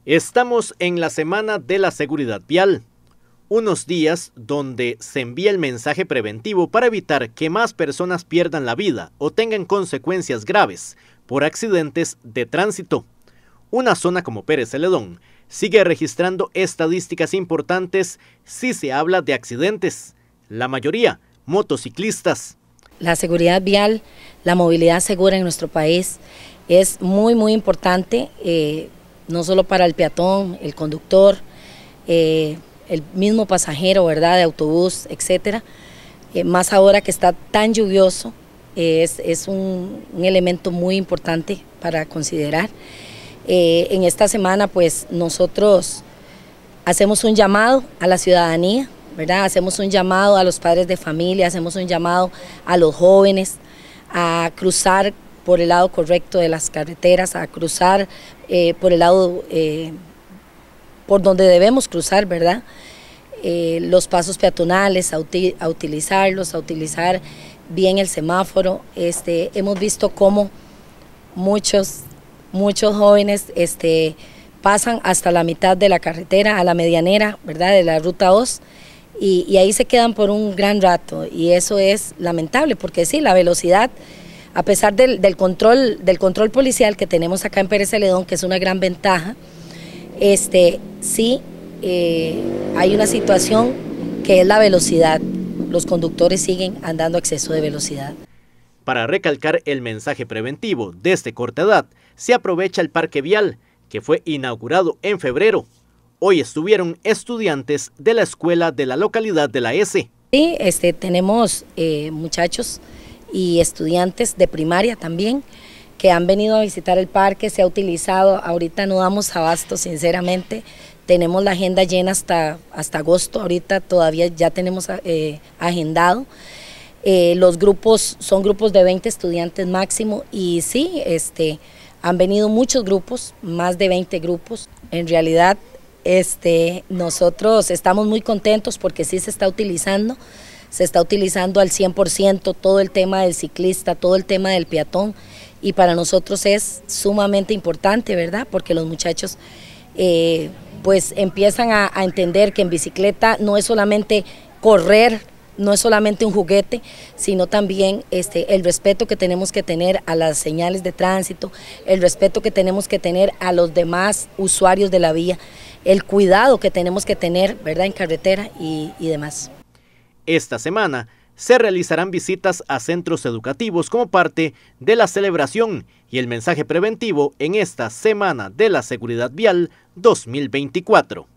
Estamos en la Semana de la Seguridad Vial, unos días donde se envía el mensaje preventivo para evitar que más personas pierdan la vida o tengan consecuencias graves por accidentes de tránsito. Una zona como Pérez Celedón sigue registrando estadísticas importantes si se habla de accidentes, la mayoría motociclistas. La seguridad vial, la movilidad segura en nuestro país es muy importante, no solo para el peatón, el conductor, el mismo pasajero, ¿verdad?, de autobús, etcétera. Más ahora que está tan lluvioso, es un elemento muy importante para considerar. En esta semana, pues, nosotros hacemos un llamado a la ciudadanía, ¿verdad? Hacemos un llamado a los padres de familia, hacemos un llamado a los jóvenes a cruzar por el lado correcto de las carreteras, a cruzar por el lado por donde debemos cruzar, ¿verdad? Los pasos peatonales, a utilizarlos, a utilizar bien el semáforo. Hemos visto cómo muchos jóvenes pasan hasta la mitad de la carretera, a la medianera, ¿verdad?, de la ruta 2, y ahí se quedan por un gran rato, y eso es lamentable, porque sí, la velocidad, a pesar del control policial que tenemos acá en Pérez Celedón, que es una gran ventaja, sí hay una situación que es la velocidad. Los conductores siguen andando a exceso de velocidad. Para recalcar el mensaje preventivo desde corta edad, se aprovecha el parque vial, que fue inaugurado en febrero. Hoy estuvieron estudiantes de la escuela de la localidad de La S. Sí, tenemos muchachos y estudiantes de primaria también que han venido a visitar el parque. Se ha utilizado, ahorita no damos abasto, sinceramente. Tenemos la agenda llena hasta agosto, ahorita todavía ya tenemos agendado. Los grupos son grupos de 20 estudiantes máximo, y sí, han venido muchos grupos, más de 20 grupos. En realidad, nosotros estamos muy contentos porque sí se está utilizando al 100% todo el tema del ciclista, todo el tema del peatón, y para nosotros es sumamente importante, ¿verdad?, porque los muchachos pues empiezan a entender que en bicicleta no es solamente correr, no es solamente un juguete, sino también el respeto que tenemos que tener a las señales de tránsito, el respeto que tenemos que tener a los demás usuarios de la vía, el cuidado que tenemos que tener, ¿verdad?, en carretera y demás. Esta semana se realizarán visitas a centros educativos como parte de la celebración y el mensaje preventivo en esta Semana de la Seguridad Vial 2024.